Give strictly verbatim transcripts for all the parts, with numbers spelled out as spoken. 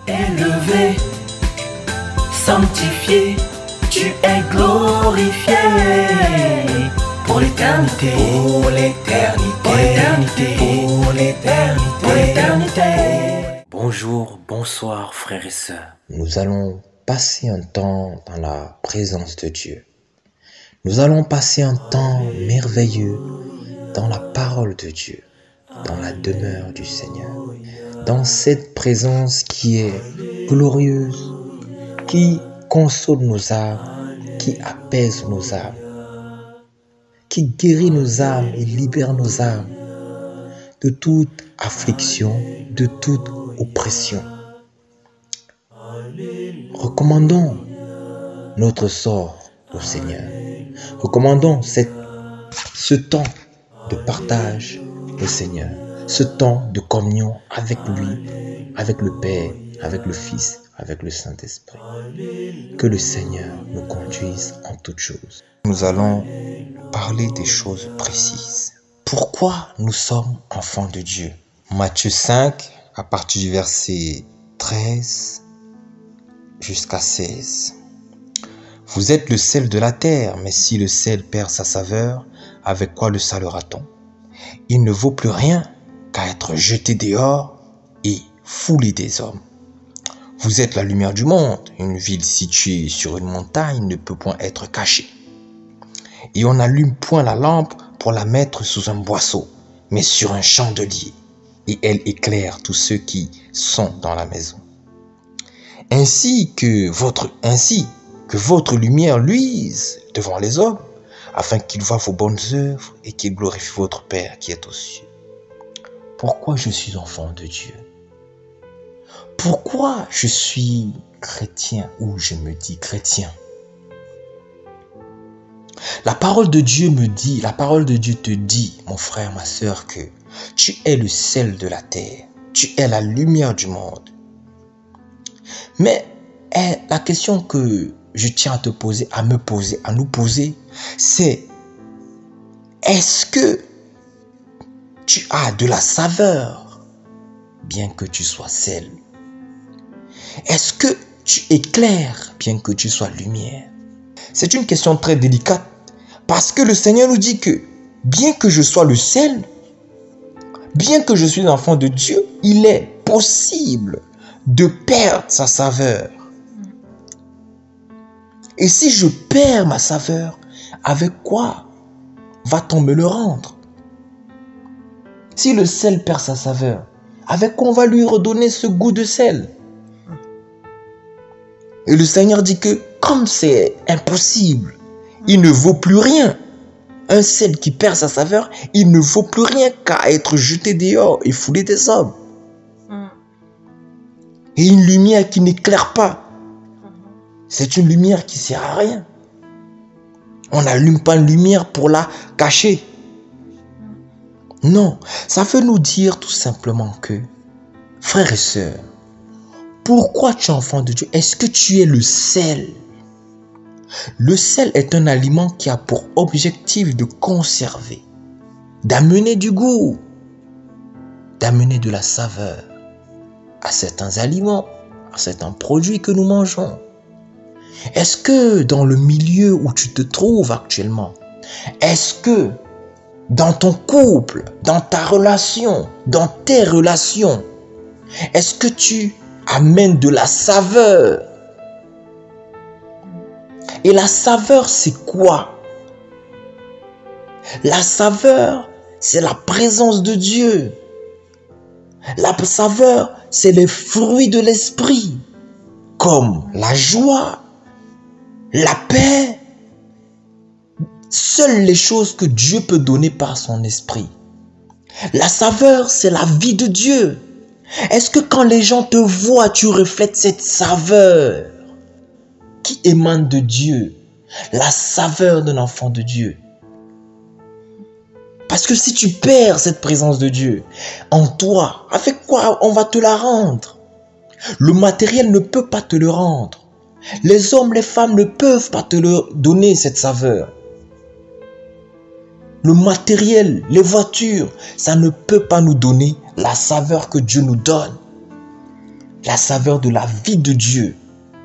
Élevé, sanctifié, tu es glorifié pour l'éternité, pour l'éternité, pour l'éternité, pour l'éternité, pour l'éternité. Bonjour, bonsoir frères et sœurs. Nous allons passer un temps dans la présence de Dieu. Nous allons passer un temps merveilleux dans la parole de Dieu, dans la demeure du Seigneur, dans cette présence qui est glorieuse, qui console nos âmes, qui apaise nos âmes, qui guérit nos âmes et libère nos âmes de toute affliction, de toute oppression. Recommandons notre sort au Seigneur. Recommandons cette, ce temps de partage au Seigneur, ce temps de communion avec lui, avec le Père, avec le Fils, avec le Saint-Esprit. Que le Seigneur nous conduise en toutes choses. Nous allons parler des choses précises. Pourquoi nous sommes enfants de Dieu? Matthieu cinq, à partir du verset treize jusqu'à seize. Vous êtes le sel de la terre, mais si le sel perd sa saveur, avec quoi le salera-t-on? Il ne vaut plus rien qu'à être jeté dehors et foulé des hommes. Vous êtes la lumière du monde. Une ville située sur une montagne ne peut point être cachée. Et on n'allume point la lampe pour la mettre sous un boisseau, mais sur un chandelier, et elle éclaire tous ceux qui sont dans la maison. Ainsi que votre, ainsi que votre lumière luise devant les hommes, afin qu'ils voient vos bonnes œuvres et qu'ils glorifient votre Père qui est aux cieux. Pourquoi je suis enfant de Dieu? Pourquoi je suis chrétien ou je me dis chrétien? La parole de Dieu me dit, la parole de Dieu te dit, mon frère, ma sœur, que tu es le sel de la terre, tu es la lumière du monde. Mais eh, la question que je tiens à te poser, à me poser, à nous poser, c'est est-ce que tu as de la saveur, bien que tu sois sel? Est-ce que tu éclaires, bien que tu sois lumière? C'est une question très délicate, parce que le Seigneur nous dit que, bien que je sois le sel, bien que je suis enfant de Dieu, il est possible de perdre sa saveur. Et si je perds ma saveur, avec quoi va-t-on me le rendre? Si le sel perd sa saveur, avec quoi on va lui redonner ce goût de sel? Et le Seigneur dit que comme c'est impossible, il ne vaut plus rien. Un sel qui perd sa saveur, il ne vaut plus rien qu'à être jeté dehors et foulé des hommes. Et une lumière qui n'éclaire pas, c'est une lumière qui ne sert à rien. On n'allume pas une lumière pour la cacher. Non, ça veut nous dire tout simplement que, frères et sœurs, pourquoi tu es enfant de Dieu? Est-ce que tu es le sel? Le sel est un aliment qui a pour objectif de conserver, d'amener du goût, d'amener de la saveur à certains aliments, à certains produits que nous mangeons. Est-ce que dans le milieu où tu te trouves actuellement, est-ce que dans ton couple, dans ta relation, dans tes relations, est-ce que tu amènes de la saveur? Et la saveur, c'est quoi? La saveur, c'est la présence de Dieu. La saveur, c'est les fruits de l'esprit, comme la joie, la paix. Seules les choses que Dieu peut donner par son esprit. La saveur, c'est la vie de Dieu. Est-ce que quand les gens te voient, tu reflètes cette saveur qui émane de Dieu, la saveur d'un enfant de Dieu? Parce que si tu perds cette présence de Dieu en toi, avec quoi on va te la rendre? Le matériel ne peut pas te le rendre. Les hommes, les femmes ne peuvent pas te le donner, cette saveur. Le matériel, les voitures, ça ne peut pas nous donner la saveur que Dieu nous donne. la saveur de la vie de Dieu.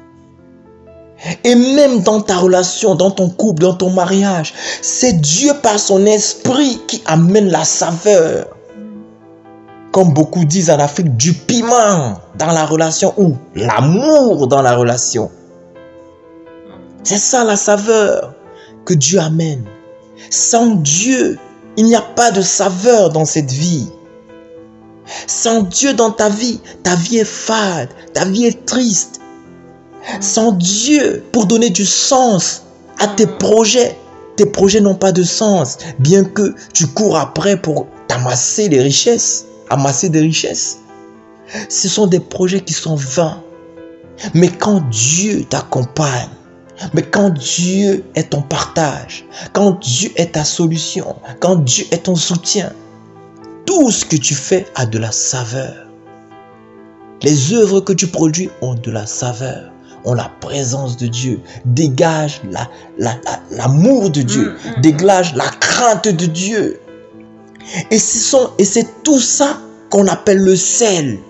Et même dans ta relation, dans ton couple, dans ton mariage, c'est Dieu par son esprit qui amène la saveur. Comme beaucoup disent en Afrique, du piment dans la relation ou l'amour dans la relation. C'est ça la saveur que Dieu amène. Sans Dieu, il n'y a pas de saveur dans cette vie. Sans Dieu dans ta vie, ta vie est fade, ta vie est triste. Sans Dieu pour donner du sens à tes projets, tes projets n'ont pas de sens, bien que tu cours après pour t'amasser des richesses, amasser des richesses. Ce sont des projets qui sont vains. Mais quand Dieu t'accompagne, mais quand Dieu est ton partage, quand Dieu est ta solution, quand Dieu est ton soutien, tout ce que tu fais a de la saveur. Les œuvres que tu produis ont de la saveur, ont la présence de Dieu, dégagent la, la, la, l'amour de Dieu, mmh, mmh. dégagent la crainte de Dieu. Et ce sont, et c'est tout ça qu'on appelle le sel.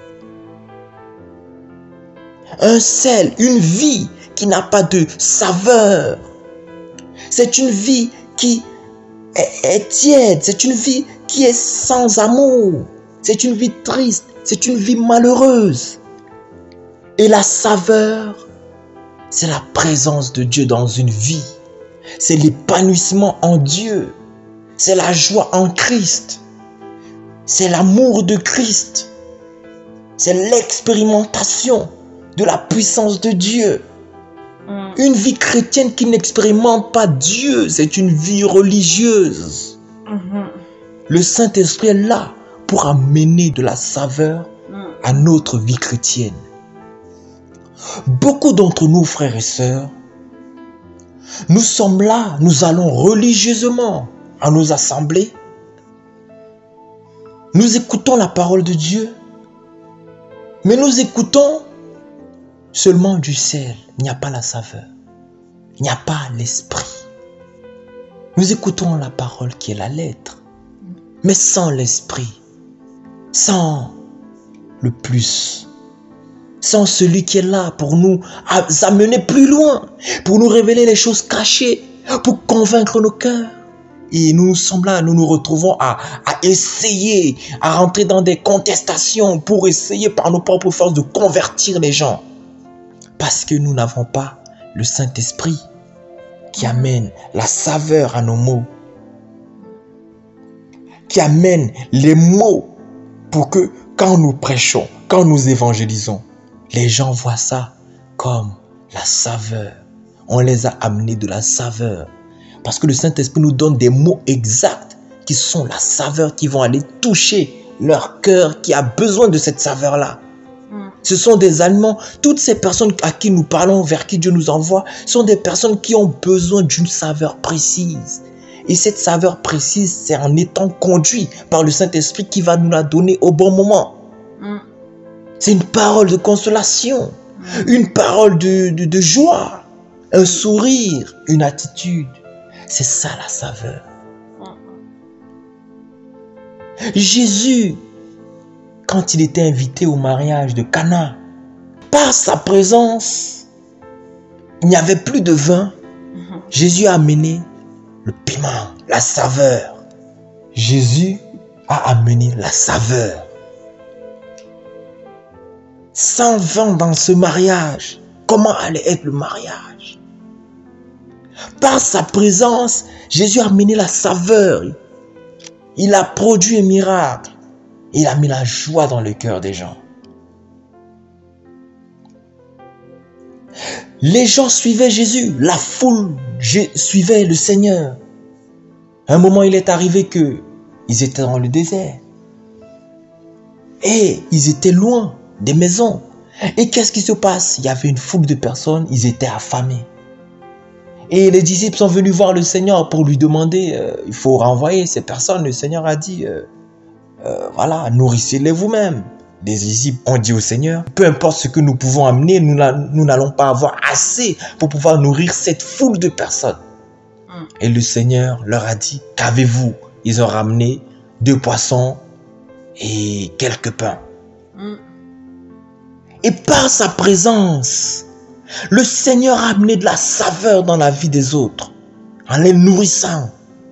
Un sel, une vie qui n'a pas de saveur. C'est une vie qui est, est tiède. C'est une vie qui est sans amour. C'est une vie triste. C'est une vie malheureuse. Et la saveur, c'est la présence de Dieu dans une vie. C'est l'épanouissement en Dieu. C'est la joie en Christ. C'est l'amour de Christ. C'est l'expérimentation de la puissance de Dieu. Mm. Une vie chrétienne qui n'expérimente pas Dieu, c'est une vie religieuse. Mm-hmm. Le Saint-Esprit est là pour amener de la saveur mm. à notre vie chrétienne. Beaucoup d'entre nous, frères et sœurs, nous sommes là, nous allons religieusement à nos assemblées. Nous écoutons la parole de Dieu, mais nous écoutons seulement du sel. Il n'y a pas la saveur. Il n'y a pas l'esprit. Nous écoutons la parole qui est la lettre, mais sans l'esprit, sans le plus. Sans celui qui est là pour nous amener plus loin, pour nous révéler les choses cachées, pour convaincre nos cœurs. Et nous sommes là, nous nous retrouvons à, à essayer, à rentrer dans des contestations pour essayer par nos propres forces de convertir les gens. Parce que nous n'avons pas le Saint-Esprit qui amène la saveur à nos mots, qui amène les mots pour que quand nous prêchons, quand nous évangélisons, les gens voient ça comme la saveur. On les a amenés de la saveur. Parce que le Saint-Esprit nous donne des mots exacts qui sont la saveur, qui vont aller toucher leur cœur qui a besoin de cette saveur-là. Mm. Ce sont des aliments. Toutes ces personnes à qui nous parlons, vers qui Dieu nous envoie, sont des personnes qui ont besoin d'une saveur précise. Et cette saveur précise, c'est en étant conduit par le Saint-Esprit qui va nous la donner au bon moment. Mm. C'est une parole de consolation, une parole de, de, de joie, un sourire, une attitude. C'est ça la saveur. Jésus, quand il était invité au mariage de Cana, par sa présence, il n'y avait plus de vin. Jésus a amené le piment, la saveur. Jésus a amené la saveur. Sans vin dans ce mariage, comment allait être le mariage? Par sa présence, Jésus a amené la saveur. Il a produit un miracle. Il a mis la joie dans le cœur des gens. Les gens suivaient Jésus. La foule suivait le Seigneur. À un moment, il est arrivé que ils étaient dans le désert. Et ils étaient loin des maisons. Et qu'est-ce qui se passe? Il y avait une foule de personnes, ils étaient affamés. Et les disciples sont venus voir le Seigneur pour lui demander, euh, il faut renvoyer ces personnes. Le Seigneur a dit, euh, euh, voilà, nourrissez-les vous-même. Les disciples ont dit au Seigneur, peu importe ce que nous pouvons amener, nous n'allons pas avoir assez pour pouvoir nourrir cette foule de personnes. Mm. Et le Seigneur leur a dit, qu'avez-vous? Ils ont ramené deux poissons et quelques pains. Mm. Et par sa présence, le Seigneur a amené de la saveur dans la vie des autres, en les nourrissant.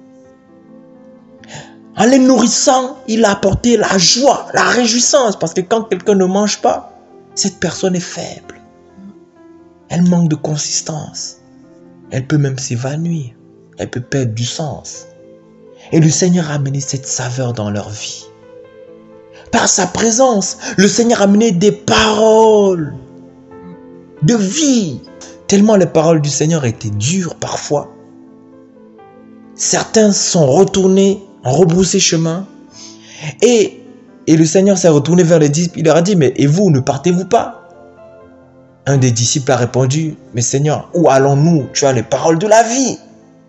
En les nourrissant, il a apporté la joie, la réjouissance, parce que quand quelqu'un ne mange pas, cette personne est faible. Elle manque de consistance. Elle peut même s'évanouir. Elle peut perdre du sens. Et le Seigneur a amené cette saveur dans leur vie. Par sa présence, le Seigneur a amené des paroles de vie. Tellement les paroles du Seigneur étaient dures parfois. Certains sont retournés, ont rebroussé chemin. Et, et le Seigneur s'est retourné vers les disciples. Il leur a dit, mais et vous, ne partez-vous pas? Un des disciples a répondu, mais Seigneur, où allons-nous? Tu as les paroles de la vie.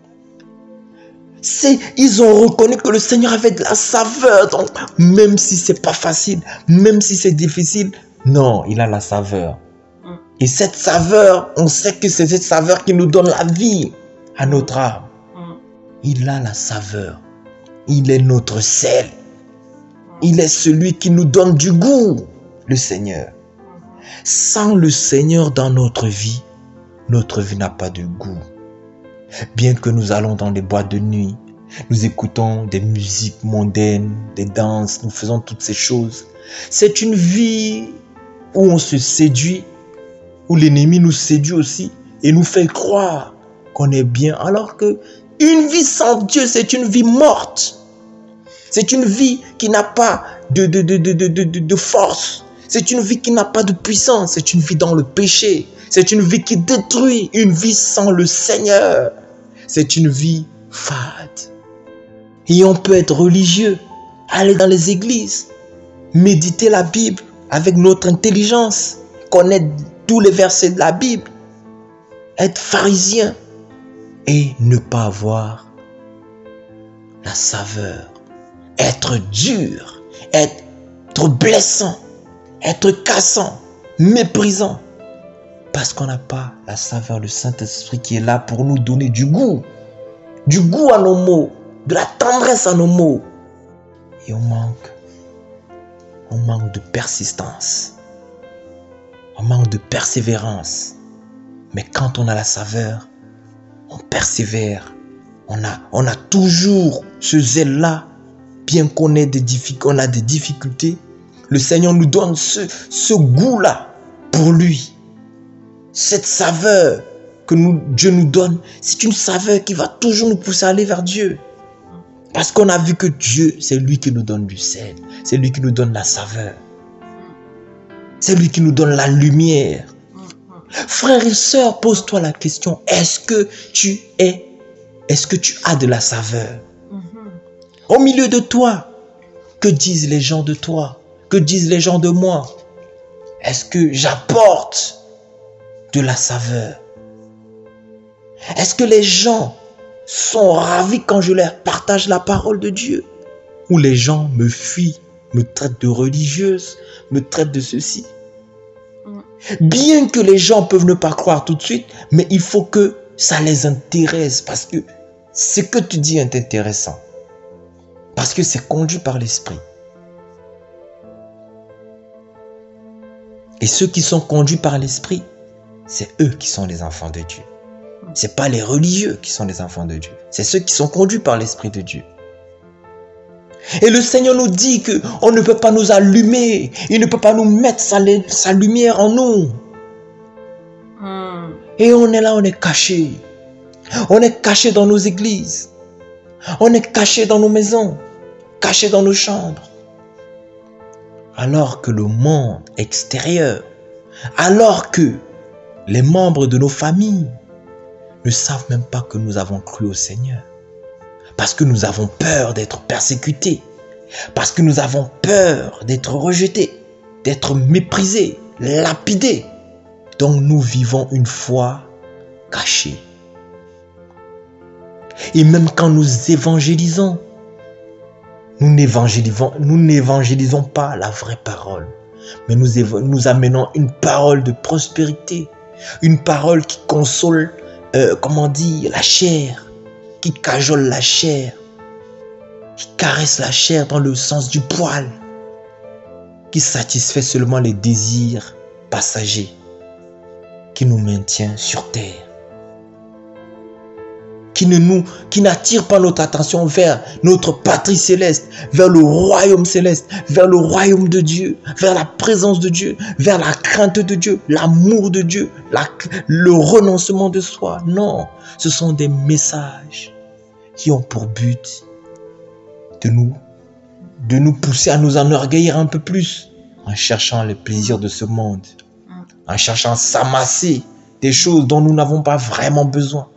C'est, ils ont reconnu que le Seigneur avait de la saveur. Donc, même si c'est pas facile, même si c'est difficile, non, il a la saveur. Et cette saveur, on sait que c'est cette saveur qui nous donne la vie à notre âme. Il a la saveur. Il est notre sel. Il est celui qui nous donne du goût, le Seigneur. Sans le Seigneur dans notre vie, notre vie n'a pas de goût. Bien que nous allons dans des boîtes de nuit, nous écoutons des musiques mondaines, des danses, nous faisons toutes ces choses. C'est une vie où on se séduit, où l'ennemi nous séduit aussi et nous fait croire qu'on est bien. Alors que une vie sans Dieu, c'est une vie morte. C'est une vie qui n'a pas de, de, de, de, de, de, de force. C'est une vie qui n'a pas de puissance. C'est une vie dans le péché. C'est une vie qui détruit. Une vie sans le Seigneur. C'est une vie fade. Et on peut être religieux, aller dans les églises, méditer la Bible avec notre intelligence, connaître tous les versets de la Bible, être pharisien et ne pas avoir la saveur, être dur, être blessant, être cassant, méprisant, parce qu'on n'a pas la saveur du Saint-Esprit qui est là pour nous donner du goût, du goût à nos mots, de la tendresse à nos mots. Et on manque, on manque de persistance, on manque de persévérance. Mais quand on a la saveur, on persévère, on a, on a toujours ce zèle-là, bien qu'on ait des difficultés, on a des difficultés. Le Seigneur nous donne ce, ce goût-là pour lui. Cette saveur que nous, Dieu nous donne, c'est une saveur qui va toujours nous pousser à aller vers Dieu. Parce qu'on a vu que Dieu, c'est lui qui nous donne du sel. C'est lui qui nous donne la saveur. C'est lui qui nous donne la lumière. Frères et sœurs, pose-toi la question, est-ce que tu es, est-ce que tu as de la saveur? Au milieu de toi, que disent les gens de toi? Que disent les gens de moi? Est-ce que j'apporte de la saveur? Est-ce que les gens sont ravis quand je leur partage la parole de Dieu? Ou les gens me fuient, me traitent de religieuse, me traitent de ceci? Bien que les gens peuvent ne pas croire tout de suite, mais il faut que ça les intéresse parce que ce que tu dis est intéressant. Parce que c'est conduit par l'Esprit. Et ceux qui sont conduits par l'Esprit, c'est eux qui sont les enfants de Dieu. Ce n'est pas les religieux qui sont les enfants de Dieu. C'est ceux qui sont conduits par l'Esprit de Dieu. Et le Seigneur nous dit qu'on ne peut pas nous allumer. Il ne peut pas nous mettre sa, sa lumière en nous. Mm. Et on est là, on est caché. On est caché dans nos églises. On est caché dans nos maisons. Caché dans nos chambres. Alors que le monde extérieur, alors que les membres de nos familles ne savent même pas que nous avons cru au Seigneur. Parce que nous avons peur d'être persécutés. Parce que nous avons peur d'être rejetés, d'être méprisés, lapidés. Donc nous vivons une foi cachée. Et même quand nous évangélisons, nous n'évangélisons, nous n'évangélisons pas la vraie parole. Mais nous, nous amenons une parole de prospérité. Une parole qui console, euh, comment dire, la chair. Qui cajole la chair, qui caresse la chair dans le sens du poil, qui satisfait seulement les désirs passager qui nous maintient sur terre, qui ne nous, qui n'attire pas notre attention vers notre patrie céleste, vers le royaume céleste, vers le royaume de Dieu, vers la présence de Dieu, vers la crainte de Dieu, l'amour de Dieu, la, le renoncement de soi. Non, ce sont des messages qui ont pour but de nous, de nous pousser à nous enorgueillir un peu plus en cherchant les plaisirs de ce monde, en cherchant à s'amasser des choses dont nous n'avons pas vraiment besoin.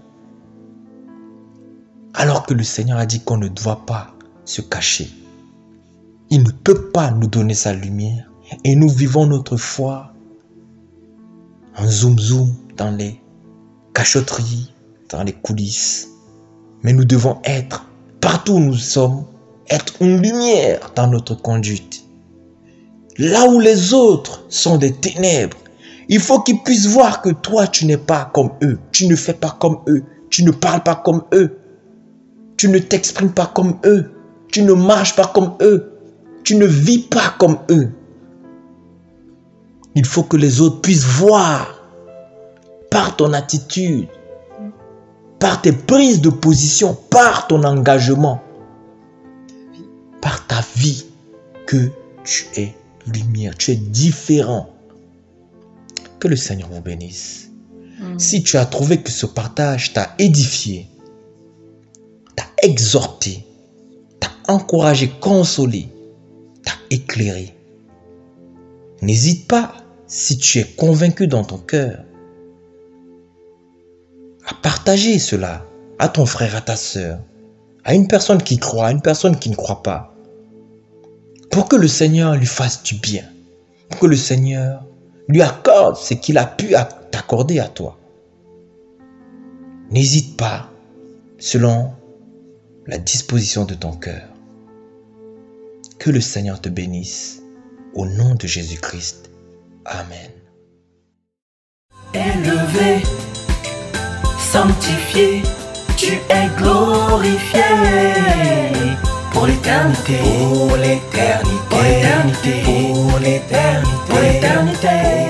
Alors que le Seigneur a dit qu'on ne doit pas se cacher. Il ne peut pas nous donner sa lumière. Et nous vivons notre foi en zoom zoom dans les cachotteries, dans les coulisses. Mais nous devons être, partout où nous sommes, être une lumière dans notre conduite. Là où les autres sont des ténèbres, il faut qu'ils puissent voir que toi, tu n'es pas comme eux. Tu ne fais pas comme eux. Tu ne parles pas comme eux. Tu ne t'exprimes pas comme eux. Tu ne marches pas comme eux. Tu ne vis pas comme eux. Il faut que les autres puissent voir par ton attitude, par tes prises de position, par ton engagement, par ta vie, que tu es lumière, tu es différent. Que le Seigneur vous bénisse. Mmh. Si tu as trouvé que ce partage t'a édifié, t'a exhorté, t'a encouragé, consolé, t'a éclairé, n'hésite pas, si tu es convaincu dans ton cœur, à partager cela à ton frère, à ta sœur, à une personne qui croit, à une personne qui ne croit pas, pour que le Seigneur lui fasse du bien, pour que le Seigneur lui accorde ce qu'il a pu t'accorder à toi. N'hésite pas, selon la disposition de ton cœur. Que le Seigneur te bénisse, au nom de Jésus-Christ. Amen. Élevé, sanctifié, tu es glorifié pour l'éternité, pour l'éternité, pour l'éternité, pour l'éternité, pour l'éternité.